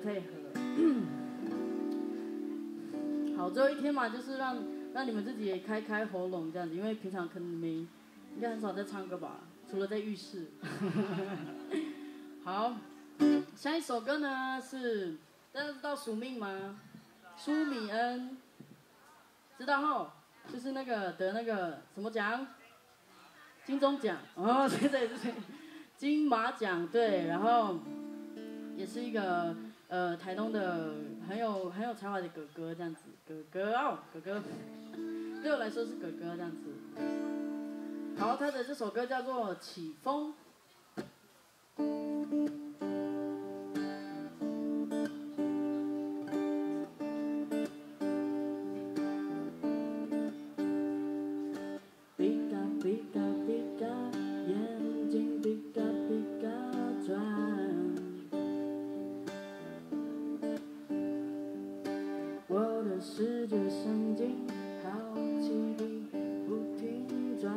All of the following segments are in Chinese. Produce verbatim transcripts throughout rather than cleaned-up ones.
配合。好，最后一天嘛，就是让让你们自己也开开喉咙这样子，因为平常可能你们应该很少在唱歌吧，除了在浴室。好，下一首歌呢是大家知道署名吗？舒米恩，知道吼？就是那个得那个什么奖？金钟奖哦，对对对，金马奖对，然后也是一个呃台东的很有很有才华的哥哥这样子，哥哥哦哥哥，对我来说是哥哥这样子。好，他的这首歌叫做《起风》。世界神经好奇地不停转，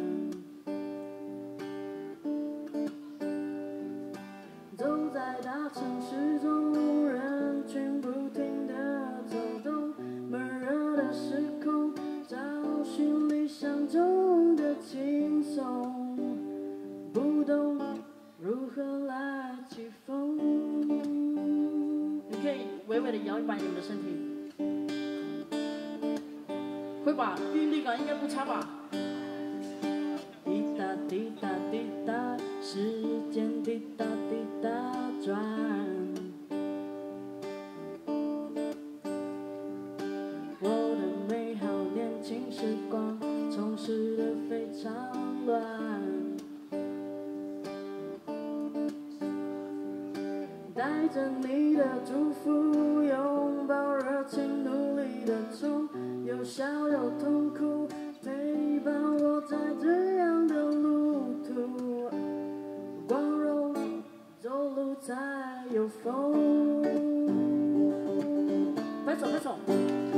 走在大城市中，人群不停地走动，闷热的时空，找寻理想中的轻松，不懂如何来起风。你可以微微地摇一摆你们的身体。会吧，韵律感应该不差吧。滴答滴答滴答，时间滴答滴答转。我的美好年轻时光，充实得非常乱。带着你的祝福，拥抱热情，努力的冲。有笑有痛苦，陪伴我在这样的路途，光荣走路才有风。拍手拍手。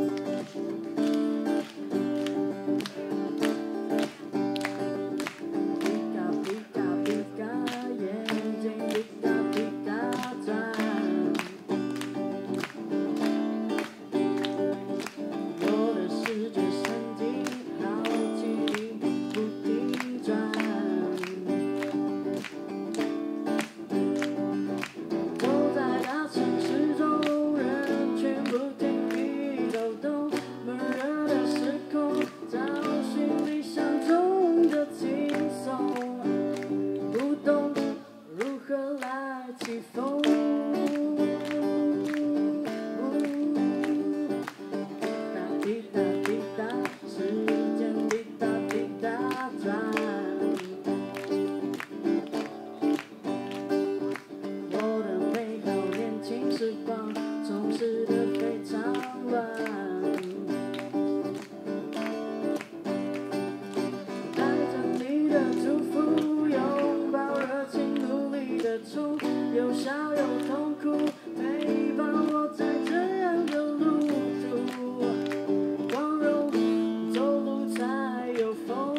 有笑有痛苦，陪伴我在这样的路途，光荣走路才有风。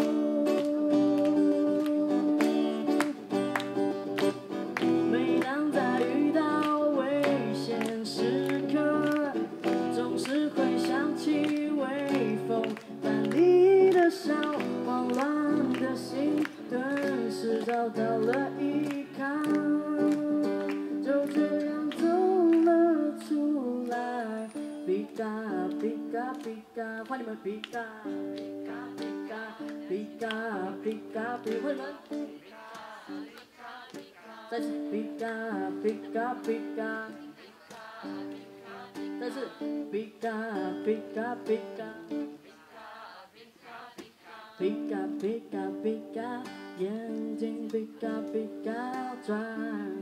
每当在遇到危险时刻，总是会想起微风，把你的笑，慌乱的心顿时找到了依靠。就这样走了出来，比嘎比嘎比嘎，换你们比嘎比嘎比嘎比嘎比嘎比，换你们，再次比嘎比嘎比嘎，再次比嘎比嘎比嘎，比嘎比嘎比嘎，眼睛比嘎比嘎转。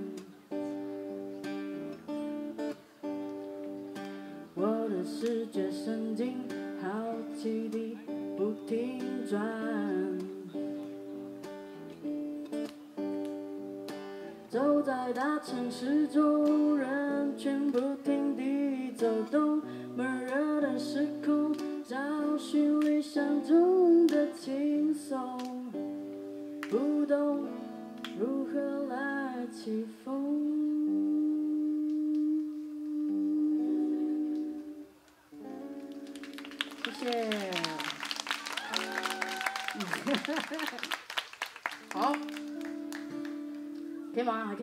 我的视觉神经好奇地不停转，走在大城市中，人群不停地走动，闷热的时空，找寻理想中的轻松，不懂如何来起风。 谢。好，可以吗？